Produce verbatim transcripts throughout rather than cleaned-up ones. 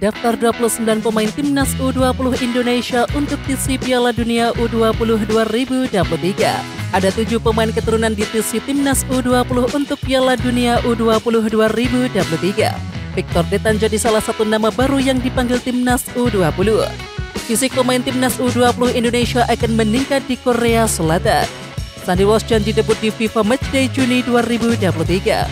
daftar dua puluh sembilan pemain timnas U dua puluh Indonesia untuk T S I Piala Dunia U dua puluh dua ribu dua puluh tiga. Ada tujuh pemain keturunan di T S I Timnas U dua puluh untuk Piala Dunia U dua puluh dua ribu dua puluh tiga. Victor Detan jadi salah satu nama baru yang dipanggil Timnas U dua puluh. Fisik pemain Timnas U dua puluh Indonesia akan meningkat di Korea Selatan. Sandy Walsh janji debut di FIFA Matchday Juni dua ribu dua puluh tiga.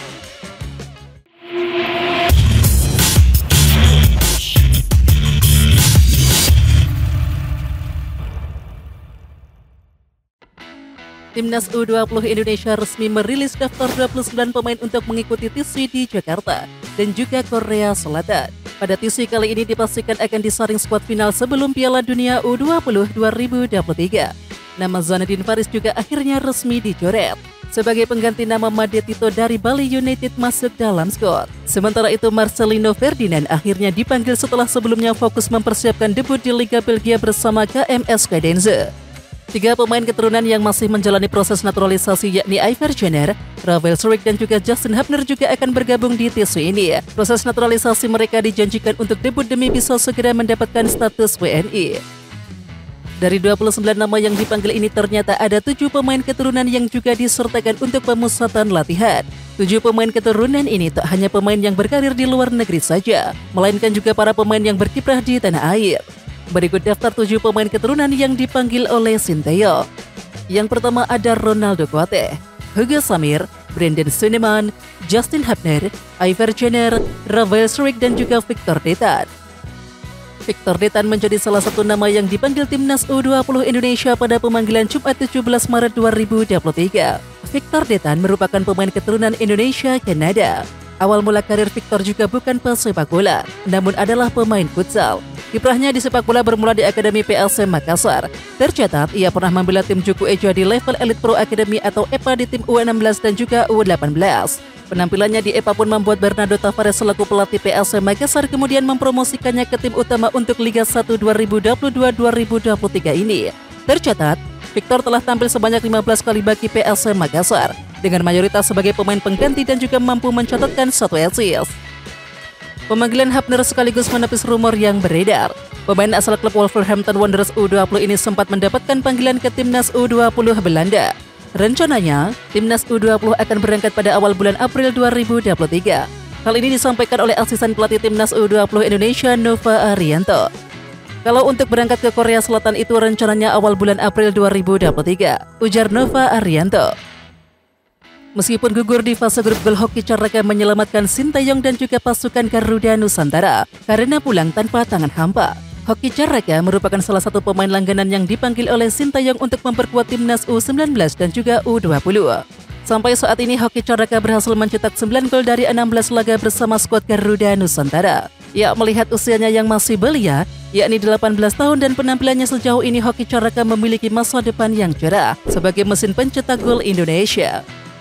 Timnas U dua puluh Indonesia resmi merilis daftar dua puluh sembilan pemain untuk mengikuti T S I di Jakarta dan juga Korea Selatan. Pada T S I kali ini dipastikan akan disaring skuad final sebelum Piala Dunia U dua puluh dua ribu dua puluh tiga. Nama Zanedine Faris juga akhirnya resmi dicoret. Sebagai pengganti nama Made Tito dari Bali United masuk dalam skuad. Sementara itu Marcelino Ferdinand akhirnya dipanggil setelah sebelumnya fokus mempersiapkan debut di Liga Belgia bersama K M S Odense. Tiga pemain keturunan yang masih menjalani proses naturalisasi yakni Ivar Jenner, Ravel Surik dan juga Justin Hubner juga akan bergabung di T S I ini. Proses naturalisasi mereka dijanjikan untuk debut demi bisa segera mendapatkan status W N I. Dari dua puluh sembilan nama yang dipanggil ini ternyata ada tujuh pemain keturunan yang juga disertakan untuk pemusatan latihan. Tujuh pemain keturunan ini tak hanya pemain yang berkarir di luar negeri saja, melainkan juga para pemain yang berkiprah di tanah air. Berikut daftar tujuh pemain keturunan yang dipanggil oleh Sinteyong. Yang pertama ada Ronaldo Kuate, Hugo Samir, Brandon Suneman, Justin Hubner, Ivar Jenner, Ravel Surik dan juga Victor Detan. Victor Detan menjadi salah satu nama yang dipanggil Timnas U dua puluh Indonesia pada pemanggilan Jumat tujuh belas Maret dua ribu dua puluh tiga. Victor Detan merupakan pemain keturunan Indonesia Kanada. Awal mula karir Victor juga bukan pesepak bola, namun adalah pemain futsal. Kiprahnya di sepak bola bermula di Akademi P S M Makassar. Tercatat, ia pernah membela tim Juku Eja di level Elite Pro Academy atau E P A di tim U enam belas dan juga U delapan belas. Penampilannya di E P A pun membuat Bernardo Tavares selaku pelatih P S M Makassar kemudian mempromosikannya ke tim utama untuk Liga satu dua ribu dua puluh dua dua ribu dua puluh tiga ini. Tercatat, Victor telah tampil sebanyak lima belas kali bagi P S M Makassar, dengan mayoritas sebagai pemain pengganti dan juga mampu mencatatkan satu assist. Pemanggilan Hubner sekaligus menepis rumor yang beredar. Pemain asal klub Wolverhampton Wanderers U dua puluh ini sempat mendapatkan panggilan ke Timnas U dua puluh Belanda. Rencananya, Timnas U dua puluh akan berangkat pada awal bulan April dua ribu dua puluh tiga. Hal ini disampaikan oleh asisten pelatih Timnas U dua puluh Indonesia Nova Arianto. Kalau untuk berangkat ke Korea Selatan itu rencananya awal bulan April dua ribu dua puluh tiga, ujar Nova Arianto. Meskipun gugur di fase grup, gol Hoki Caraka menyelamatkan Sinteyong dan juga pasukan Garuda Nusantara karena pulang tanpa tangan hampa. Hoki Caraka merupakan salah satu pemain langganan yang dipanggil oleh Sinteyong untuk memperkuat timnas U sembilan belas dan juga U dua puluh. Sampai saat ini Hoki Caraka berhasil mencetak sembilan gol dari enam belas laga bersama skuad Garuda Nusantara. Ya, melihat usianya yang masih belia, yakni delapan belas tahun dan penampilannya sejauh ini, Hoki Caraka memiliki masa depan yang cerah sebagai mesin pencetak gol Indonesia.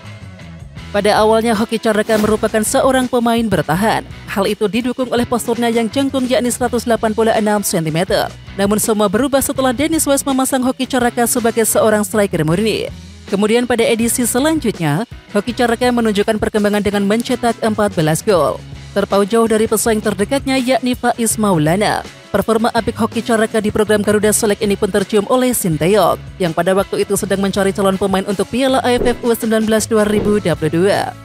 Pada awalnya Hoki Caraka merupakan seorang pemain bertahan. Hal itu didukung oleh posturnya yang jangkung yakni seratus delapan puluh enam sentimeter. Namun semua berubah setelah Dennis West memasang Hoki Caraka sebagai seorang striker murni. Kemudian pada edisi selanjutnya, Hoki Caraka menunjukkan perkembangan dengan mencetak empat belas gol. Terpaut jauh dari pesaing terdekatnya yakni Faiz Maulana. Performa apik Hoki Caraka di program Garuda Select ini pun tercium oleh Sinteyong, yang pada waktu itu sedang mencari calon pemain untuk Piala A F F U sembilan belas dua ribu dua puluh dua.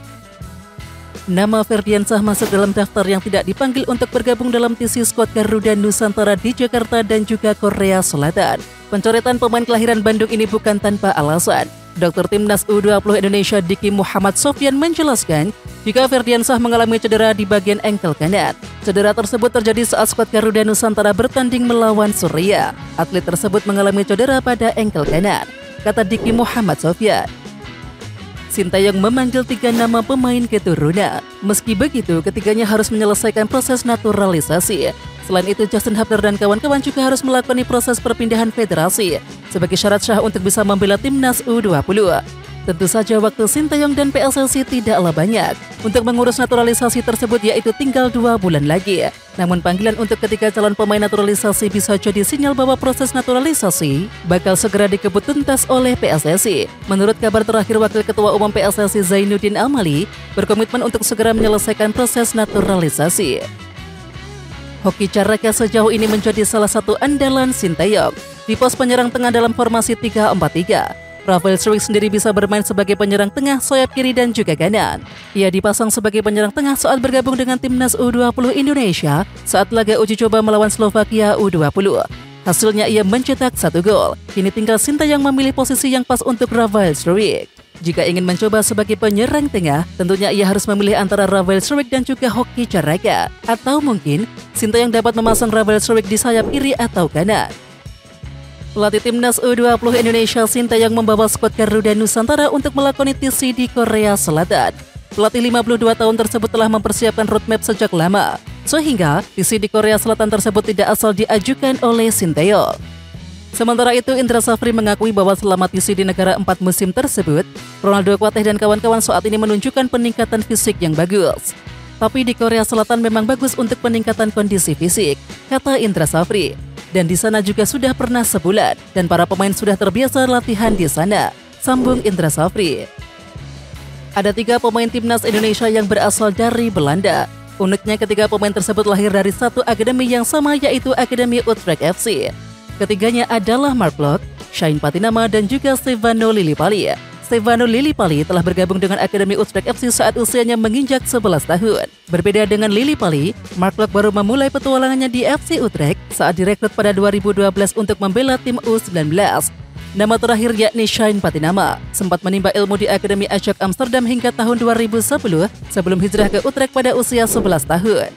Nama Ferdiansyah masuk dalam daftar yang tidak dipanggil untuk bergabung dalam T S I skuad Garuda Nusantara di Jakarta dan juga Korea Selatan. Pencoretan pemain kelahiran Bandung ini bukan tanpa alasan. Dokter Timnas U dua puluh Indonesia Diki Muhammad Sofyan menjelaskan jika Ferdiansyah mengalami cedera di bagian engkel kanan. Cedera tersebut terjadi saat skuad Garuda Nusantara bertanding melawan Surya. Atlet tersebut mengalami cedera pada engkel kanan, kata Diki Muhammad Sofyan. Sinteyong memanggil tiga nama pemain keturunan. Meski begitu, ketiganya harus menyelesaikan proses naturalisasi. Selain itu, Justin Hubner dan kawan-kawan juga harus melakoni proses perpindahan federasi sebagai syarat sah untuk bisa membela timnas U dua puluh. Tentu saja waktu Sinteyong dan P S S I tidaklah banyak untuk mengurus naturalisasi tersebut, yaitu tinggal dua bulan lagi. Namun panggilan untuk ketiga calon pemain naturalisasi bisa jadi sinyal bahwa proses naturalisasi bakal segera dikebut tuntas oleh P S S I. Menurut kabar terakhir, Wakil Ketua Umum P S S I Zainuddin Amali berkomitmen untuk segera menyelesaikan proses naturalisasi. Hoki Caraka sejauh ini menjadi salah satu andalan Sinteyong di pos penyerang tengah dalam formasi tiga empat tiga. Rafael Struijk sendiri bisa bermain sebagai penyerang tengah, sayap kiri dan juga kanan. Ia dipasang sebagai penyerang tengah saat bergabung dengan timnas U dua puluh Indonesia saat laga uji coba melawan Slovakia U dua puluh. Hasilnya ia mencetak satu gol. Kini tinggal Sinteyong memilih posisi yang pas untuk Rafael Struijk. Jika ingin mencoba sebagai penyerang tengah, tentunya ia harus memilih antara Rafael Struijk dan juga Hoki Caraka. Atau mungkin Sinteyong dapat memasang Rafael Struijk di sayap kiri atau kanan. Pelatih timnas U dua puluh Indonesia Sinteyong membawa skuad Garuda Nusantara untuk melakoni T C di Korea Selatan. Pelatih lima puluh dua tahun tersebut telah mempersiapkan roadmap sejak lama, sehingga T C di Korea Selatan tersebut tidak asal diajukan oleh Sinteyong. Sementara itu, Indra Safri mengakui bahwa selama T C di negara empat musim tersebut, Ronaldo Kuateh dan kawan-kawan saat ini menunjukkan peningkatan fisik yang bagus. Tapi di Korea Selatan memang bagus untuk peningkatan kondisi fisik, kata Indra Safri. Dan di sana juga sudah pernah sebulan, dan para pemain sudah terbiasa latihan di sana, sambung Indra Safri. Ada tiga pemain timnas Indonesia yang berasal dari Belanda. Uniknya ketiga pemain tersebut lahir dari satu akademi yang sama, yaitu Akademi Utrecht F C. Ketiganya adalah Mark Blok, Shane Patinama, dan juga Stefano Lillipali. Stefano Lillipali telah bergabung dengan Akademi Utrecht F C saat usianya menginjak sebelas tahun. Berbeda dengan Lillipali, Mark Blok baru memulai petualangannya di F C Utrecht saat direkrut pada dua ribu dua belas untuk membela tim U sembilan belas. Nama terakhir yakni Shane Patinama sempat menimba ilmu di Akademi Ajax Amsterdam hingga tahun dua ribu sepuluh sebelum hijrah ke Utrecht pada usia sebelas tahun.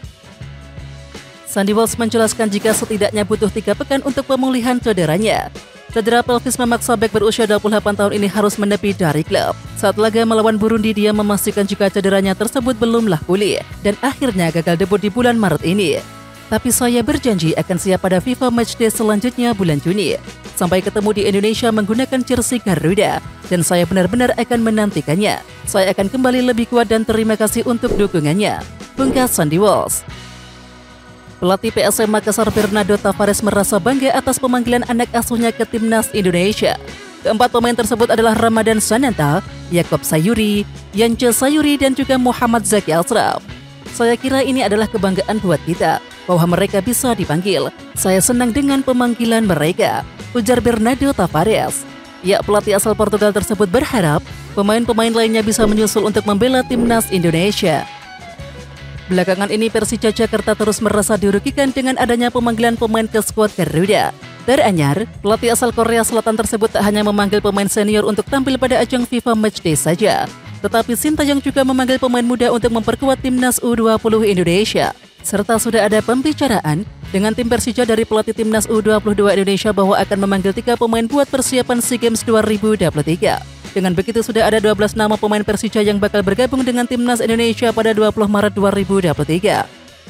Sandy Walsh menjelaskan jika setidaknya butuh tiga pekan untuk pemulihan cederanya. Cedera pelvis memaksa bek berusia dua puluh delapan tahun ini harus menepi dari klub. Saat laga melawan Burundi, dia memastikan jika cederanya tersebut belumlah pulih dan akhirnya gagal debut di bulan Maret ini. Tapi saya berjanji akan siap pada FIFA Matchday selanjutnya bulan Juni. Sampai ketemu di Indonesia menggunakan jersey Garuda, dan saya benar-benar akan menantikannya. Saya akan kembali lebih kuat dan terima kasih untuk dukungannya, pungkas Sandy Walsh. Pelatih P S M Makassar Bernardo Tavares merasa bangga atas pemanggilan anak asuhnya ke timnas Indonesia. Keempat pemain tersebut adalah Ramadan Sananta, Yakob Sayuri, Yance Sayuri, dan juga Muhammad Zaki Ashraf. Saya kira ini adalah kebanggaan buat kita, bahwa mereka bisa dipanggil. Saya senang dengan pemanggilan mereka, ujar Bernardo Tavares. Ya, pelatih asal Portugal tersebut berharap pemain-pemain lainnya bisa menyusul untuk membela timnas Indonesia. Belakangan ini Persija Jakarta terus merasa dirugikan dengan adanya pemanggilan pemain ke skuad Garuda. Teranyar, pelatih asal Korea Selatan tersebut tak hanya memanggil pemain senior untuk tampil pada ajang FIFA Matchday saja, tetapi Sinteyong juga memanggil pemain muda untuk memperkuat timnas U dua puluh Indonesia. Serta sudah ada pembicaraan dengan tim Persija dari pelatih timnas U dua puluh dua Indonesia bahwa akan memanggil tiga pemain buat persiapan SEA Games dua ribu dua puluh tiga. Dengan begitu sudah ada dua belas nama pemain Persija yang bakal bergabung dengan timnas Indonesia pada dua puluh Maret dua ribu dua puluh tiga.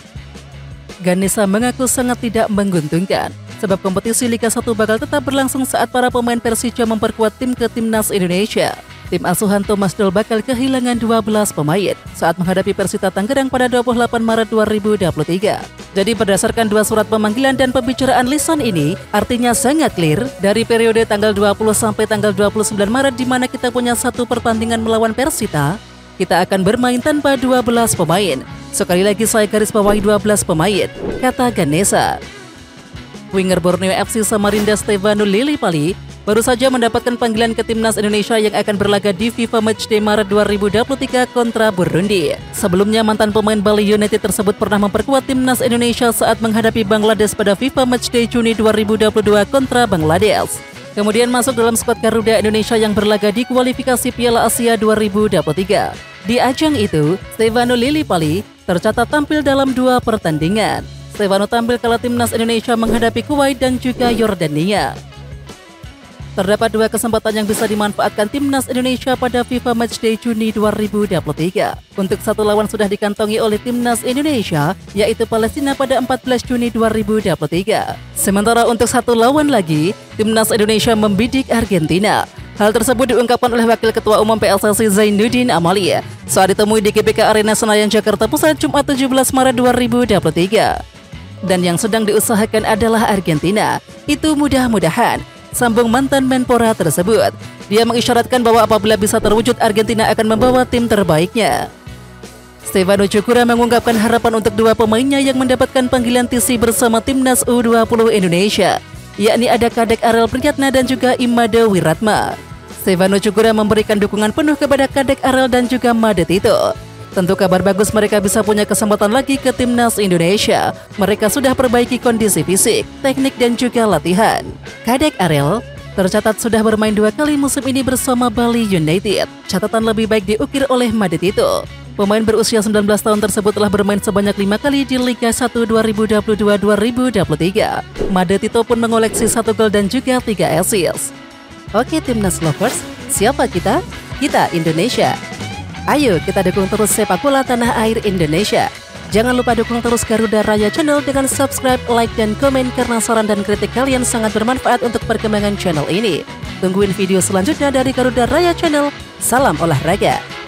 Ganesha mengaku sangat tidak menguntungkan, sebab kompetisi Liga satu bakal tetap berlangsung saat para pemain Persija memperkuat tim ke timnas Indonesia. Tim asuhan Thomas Doll bakal kehilangan dua belas pemain saat menghadapi Persita Tangerang pada dua puluh delapan Maret dua ribu dua puluh tiga. Jadi berdasarkan dua surat pemanggilan dan pembicaraan lisan ini, artinya sangat clear dari periode tanggal dua puluh sampai tanggal dua puluh sembilan Maret di mana kita punya satu pertandingan melawan Persita, kita akan bermain tanpa dua belas pemain. Sekali lagi saya garis bawahi dua belas pemain, kata Ganesha. Winger Borneo F C Samarinda Stefano Lillipali baru saja mendapatkan panggilan ke timnas Indonesia yang akan berlaga di FIFA Matchday Maret dua ribu dua puluh tiga kontra Burundi. Sebelumnya mantan pemain Bali United tersebut pernah memperkuat timnas Indonesia saat menghadapi Bangladesh pada FIFA Matchday Juni dua ribu dua puluh dua kontra Bangladesh. Kemudian masuk dalam skuad Garuda Indonesia yang berlaga di kualifikasi Piala Asia dua ribu dua puluh tiga. Di ajang itu, Stefano Lillipali tercatat tampil dalam dua pertandingan. Stefano tampil kala timnas Indonesia menghadapi Kuwait dan juga Yordania. Terdapat dua kesempatan yang bisa dimanfaatkan timnas Indonesia pada FIFA Matchday Juni dua ribu dua puluh tiga. Untuk satu lawan sudah dikantongi oleh timnas Indonesia, yaitu Palestina pada empat belas Juni dua ribu dua puluh tiga. Sementara untuk satu lawan lagi, timnas Indonesia membidik Argentina. Hal tersebut diungkapkan oleh Wakil Ketua Umum P S S I Zainuddin Amali saat ditemui di G B K Arena Senayan Jakarta Pusat Jumat tujuh belas Maret dua ribu dua puluh tiga. Dan yang sedang diusahakan adalah Argentina. Itu mudah-mudahan, sambung mantan Menpora tersebut. Dia mengisyaratkan bahwa apabila bisa terwujud, Argentina akan membawa tim terbaiknya. Stefano Cukura mengungkapkan harapan untuk dua pemainnya yang mendapatkan panggilan T C bersama timnas U dua puluh Indonesia, yakni ada Kadek Ariel Priyatna dan juga Imade Wiratma. Stefano Cukura memberikan dukungan penuh kepada Kadek Ariel dan juga Made Tito. Tentu kabar bagus mereka bisa punya kesempatan lagi ke timnas Indonesia. Mereka sudah perbaiki kondisi fisik, teknik dan juga latihan. Kadek Ariel tercatat sudah bermain dua kali musim ini bersama Bali United. Catatan lebih baik diukir oleh Made Tito. Pemain berusia sembilan belas tahun tersebut telah bermain sebanyak lima kali di Liga satu dua ribu dua puluh dua dua ribu dua puluh tiga. Made Tito pun mengoleksi satu gol dan juga tiga assist. Oke timnas lovers, siapa kita? Kita Indonesia. Ayo kita dukung terus sepak bola tanah air Indonesia. Jangan lupa dukung terus Garuda Raya Channel dengan subscribe, like, dan komen karena saran dan kritik kalian sangat bermanfaat untuk perkembangan channel ini. Tungguin video selanjutnya dari Garuda Raya Channel. Salam olahraga.